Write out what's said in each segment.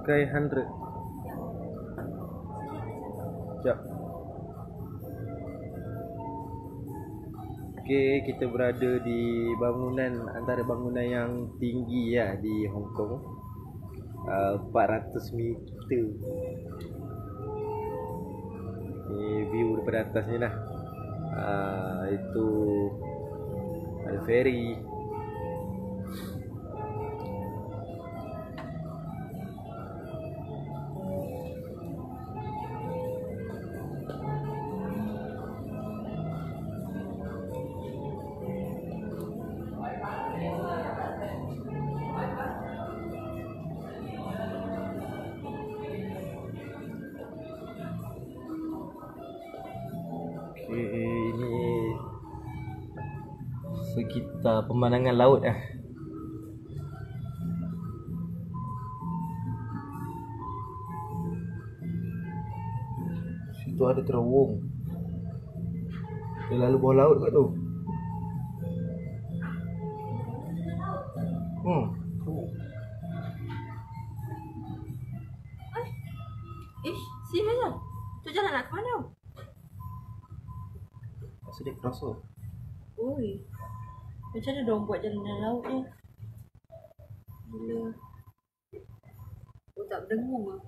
Sky 100. Sekejap. Okay, kita berada di bangunan, antara bangunan yang tinggi ya di Hong Kong. 400 meter. Ni view daripada atas ni lah. Itu ada ferry. Ini sekitar pemandangan laut lah. Situ ada terowong. Dia lalu bawah laut kat tu. Serius lah? Tu jalan nak ke mana? Masa dia cross tu. Ui, macam mana diorang buat jalan dalam laut ni? Gila. Oh, tak berdengung lah.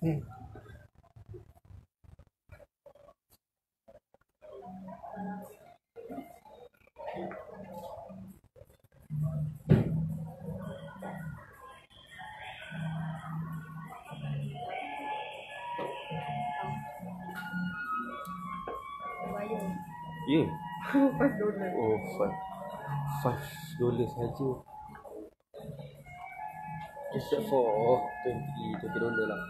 Ya. $5. Oh, $5 saja. Except for $20 lah.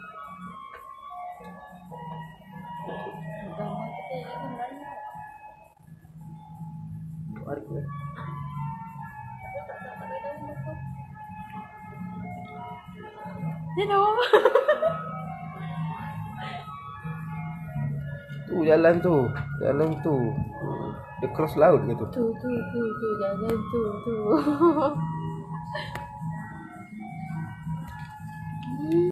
Tarik lah. Dia dah. Tu jalan tu. Jalan tu. Dia cross laut ke tu? Tu jalan tu.